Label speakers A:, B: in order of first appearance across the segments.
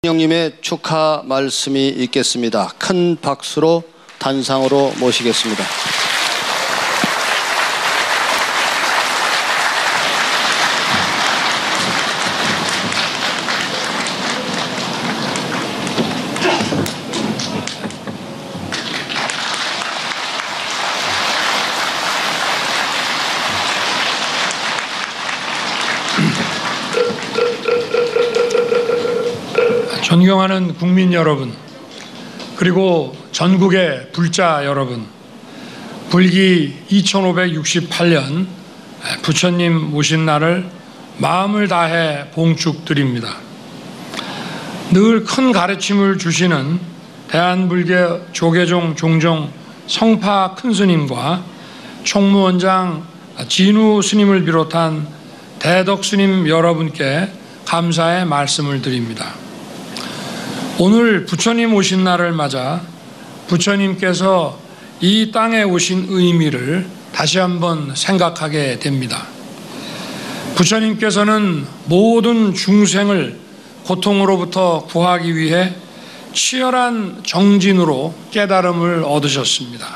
A: 대통령님의 축하 말씀이 있겠습니다. 큰 박수로 단상으로 모시겠습니다.
B: 존경하는 국민 여러분, 그리고 전국의 불자 여러분, 불기 2568년 부처님 오신 날을 마음을 다해 봉축드립니다. 늘 큰 가르침을 주시는 대한불교 조계종 종종 성파 큰스님과 총무원장 진우 스님을 비롯한 대덕스님 여러분께 감사의 말씀을 드립니다. 오늘 부처님 오신 날을 맞아 부처님께서 이 땅에 오신 의미를 다시 한번 생각하게 됩니다. 부처님께서는 모든 중생을 고통으로부터 구하기 위해 치열한 정진으로 깨달음을 얻으셨습니다.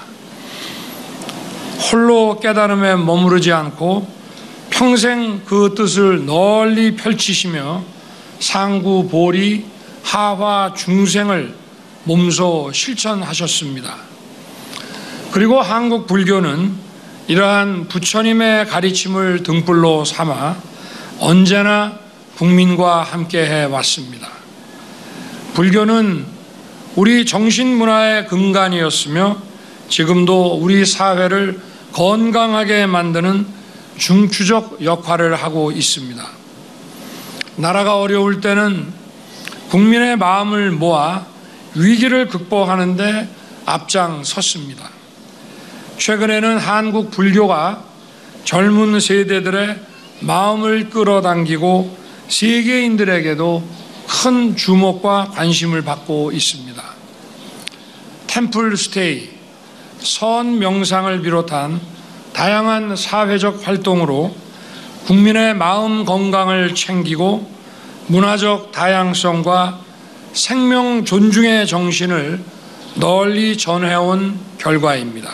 B: 홀로 깨달음에 머무르지 않고 평생 그 뜻을 널리 펼치시며 상구보리 하화 중생을 몸소 실천하셨습니다. 그리고 한국 불교는 이러한 부처님의 가르침을 등불로 삼아 언제나 국민과 함께 해왔습니다. 불교는 우리 정신문화의 근간이었으며 지금도 우리 사회를 건강하게 만드는 중추적 역할을 하고 있습니다. 나라가 어려울 때는 국민의 마음을 모아 위기를 극복하는 데 앞장섰습니다. 최근에는 한국 불교가 젊은 세대들의 마음을 끌어당기고 세계인들에게도 큰 주목과 관심을 받고 있습니다. 템플 스테이, 선 명상을 비롯한 다양한 사회적 활동으로 국민의 마음 건강을 챙기고 문화적 다양성과 생명 존중의 정신을 널리 전해온 결과입니다.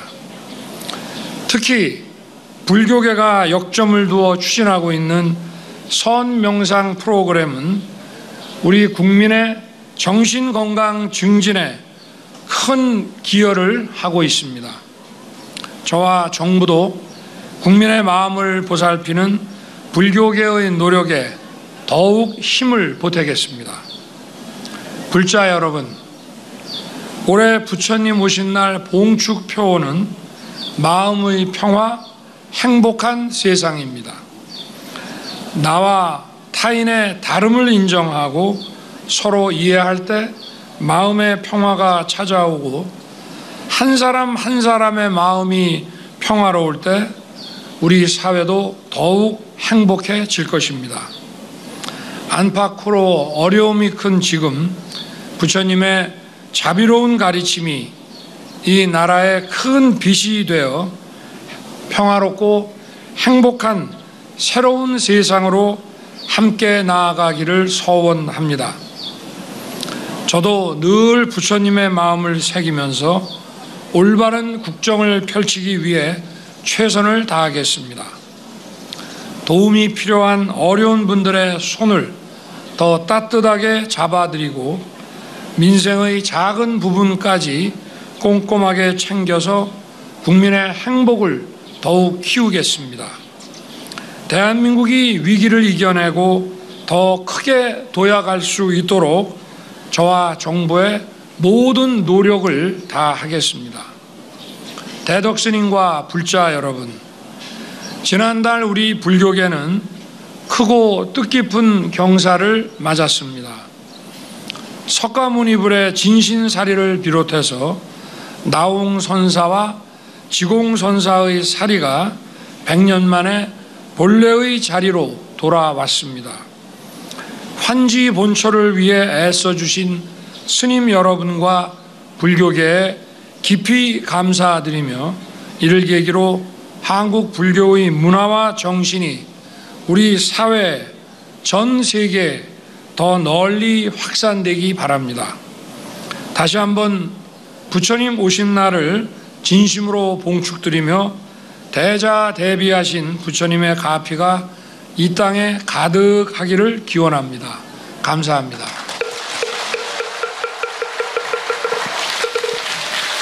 B: 특히 불교계가 역점을 두어 추진하고 있는 선명상 프로그램은 우리 국민의 정신건강 증진에 큰 기여를 하고 있습니다. 저와 정부도 국민의 마음을 보살피는 불교계의 노력에 더욱 힘을 보태겠습니다. 불자 여러분, 올해 부처님 오신 날 봉축 표어는 마음의 평화, 행복한 세상입니다. 나와 타인의 다름을 인정하고 서로 이해할 때 마음의 평화가 찾아오고 한 사람 한 사람의 마음이 평화로울 때 우리 사회도 더욱 행복해질 것입니다. 안팎으로 어려움이 큰 지금 부처님의 자비로운 가르침이 이 나라의 큰 빛이 되어 평화롭고 행복한 새로운 세상으로 함께 나아가기를 소원합니다. 저도 늘 부처님의 마음을 새기면서 올바른 국정을 펼치기 위해 최선을 다하겠습니다. 도움이 필요한 어려운 분들의 손을 더 따뜻하게 잡아드리고 민생의 작은 부분까지 꼼꼼하게 챙겨서 국민의 행복을 더욱 키우겠습니다. 대한민국이 위기를 이겨내고 더 크게 도약할 수 있도록 저와 정부의 모든 노력을 다하겠습니다. 대덕스님과 불자 여러분, 지난달 우리 불교계는 크고 뜻깊은 경사를 맞았습니다. 석가모니불의 진신사리를 비롯해서 나홍선사와 지공선사의 사리가 100년 만에 본래의 자리로 돌아왔습니다. 환지 본초를 위해 애써주신 스님 여러분과 불교계에 깊이 감사드리며 이를 계기로 한국 불교의 문화와 정신이 우리 사회 전 세계에 더 널리 확산되기 바랍니다. 다시 한번 부처님 오신 날을 진심으로 봉축드리며 대자대비하신 부처님의 가피가 이 땅에 가득하기를 기원합니다. 감사합니다.